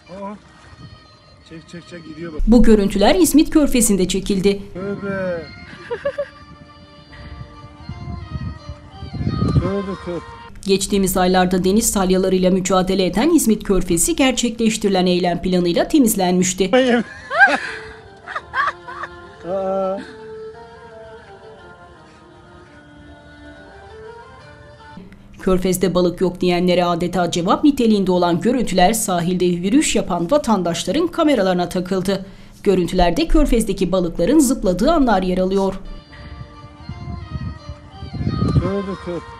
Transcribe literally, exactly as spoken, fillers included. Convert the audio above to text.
Aa, çek çek çek gidiyor bak. Bu görüntüler İzmit Körfezi'nde çekildi. Tövbe. Tövbe tövbe. Geçtiğimiz aylarda deniz salyalarıyla mücadele eden İzmit Körfezi gerçekleştirilen eylem planıyla temizlenmişti. Aa. Körfez'de balık yok diyenlere adeta cevap niteliğinde olan görüntüler sahilde yürüyüş yapan vatandaşların kameralarına takıldı. Görüntülerde Körfez'deki balıkların zıpladığı anlar yer alıyor. Tövbe tövbe.